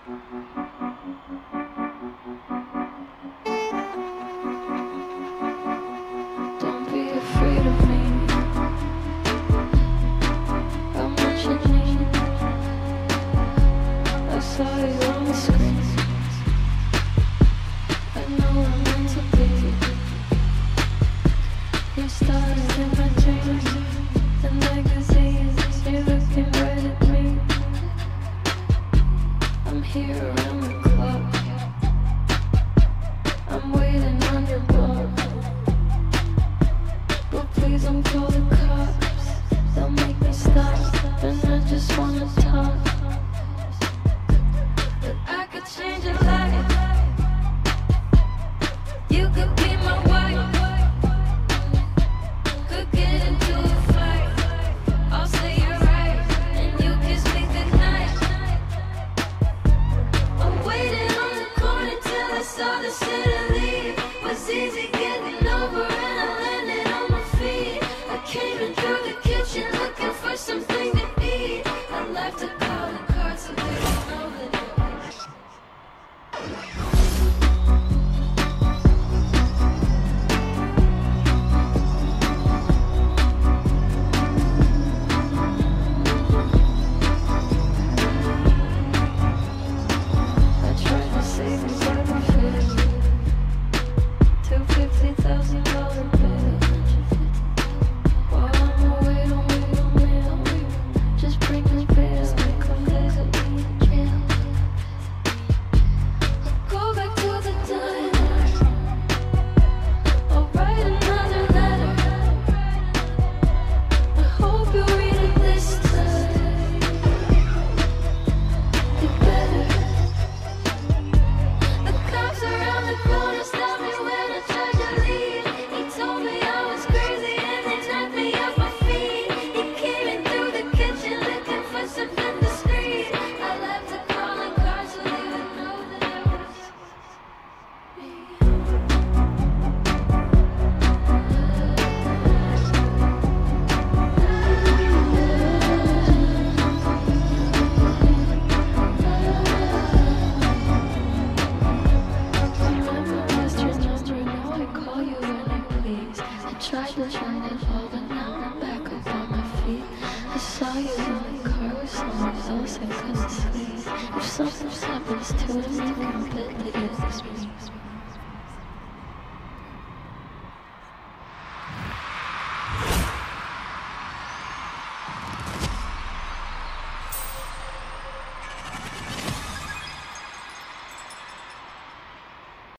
Don't be afraid of me. How much you need? I saw you on the screen. I know I'm meant to be. You started in my dreams and magazines. You're looking right at me. I'm here around the clock. I'm waiting on your block. But please don't call the cops. They'll make me stop. And I just wanna talk. But I could change your life. You could be my wife. Could get into a fight. I'll say you're right, and you kiss me goodnight. I'm waiting on the corner till I saw the city leave. Was easy getting over, and I landed on my feet. I came in through the kitchen looking for something to eat. I left a calling card so they don't know that it was. I tried to save you by my face. $250,000 bill. While I'm away, don't wait on mail. Just bring the bill and come visit me in jail. I'll go back to the diner. I'll write another letter. I hope you read it this time. You better. The cops around the corner stopped me when I tried to leave. He told me I was crazy and they knocked me off my feet. He came in through the kitchen looking for something discreet. I left a calling card so they would know that it was me. Now I call you when I please. I tried to turn it all, but now I'm back up on my feet. I saw you in the car with someone else I couldn't sleep. If something happens to us, you can bet that it's me.